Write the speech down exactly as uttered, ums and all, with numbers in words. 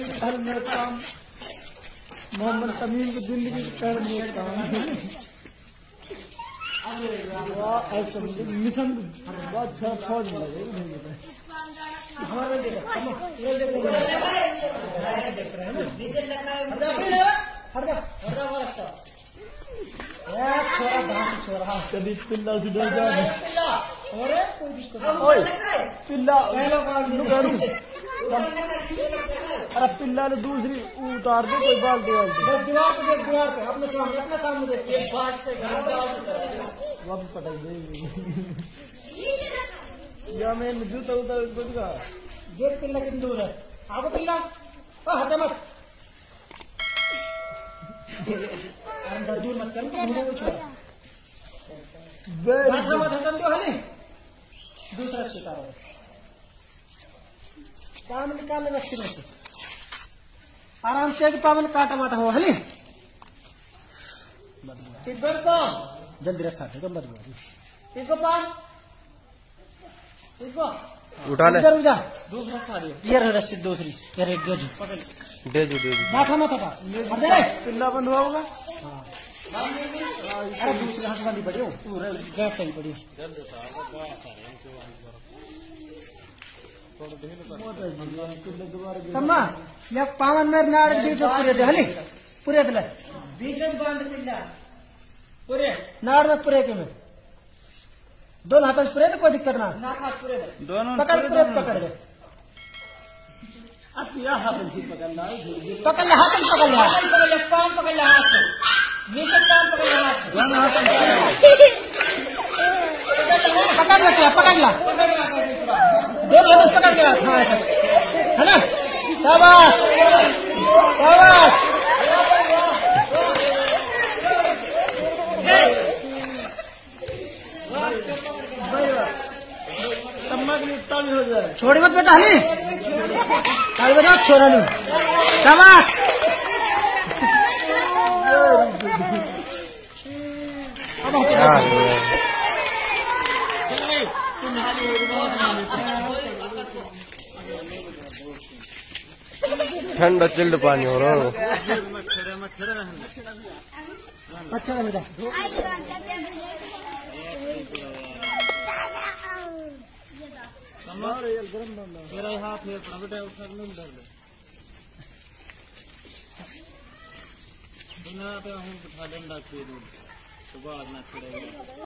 मेरा काम मोहम्मद तमीम की जिंदगी कर मेरा काम मिशन बहुत अच्छा फौज लगे हमारे देखो ये देखो देख रहे हैं कभी पिल्ला से डर जाए अरे कोई दिक्कत पिल्ला अरे पिल्ला ने दूसरी उतार दे कोई बाल्टी वाल्टी बस दीवार पे देख दीवार पे अपने सामने अपने सामने देख एक बात से वो भी पटक देगी या मैं जूता उतार कुछ का देख पिल्ला कितनी दूर है आपको पिल्ला हटे मत दूर मत कर मुझे को छोड़ मत हटन दो हले दूसरा शिकार हो काम निकाल ले रस्सी में से आराम से पावन काटा माटा हो हले तिब्बत को जल्दी रस्सा दे मत बोल इसको पान इसको उठा ले इधर जा दूसरा साड़ी ये रस्सी दूसरी ये एक दो पकड़ दे दो दे दो माथा माथा का अरे पिल्ला बंद हुआ होगा हां अरे दूसरी हाथ वाली पड़ी हो पूरा गैप सही पड़ी तम्मा या पावन में नाड़ बीच पूरे दे हली पूरे दे बीच में बांध पिल्ला पूरे नाड़ में पूरे के में दोनों हाथों से पूरे तो कोई दिक्कत ना ना हाथ पूरे दोनों पकड़ पूरे पकड़ दे अब या हाथ से पकड़ना पकड़ ले हाथ से पकड़ ले पकड़ ले पांव पकड़ ले हाथ से नीचे पांव पकड़ ले हाथ दोनों हाथ पकड़ ले पकड़ ले दोनों हाथ पकड़ ले हां ऐसा है ना शाबाश शाबाश छोड़ी मत बेटा हली ताली बजा छोड़ा नहीं शाबाश ठंडा चिल्ड पानी हो रहा हो अच्छा बेटा मेरा हाथ है पड़ा बेटा उठा नहीं डर बिना पे हम उठा डंडा खेल तो बाद ना छेड़ेगा।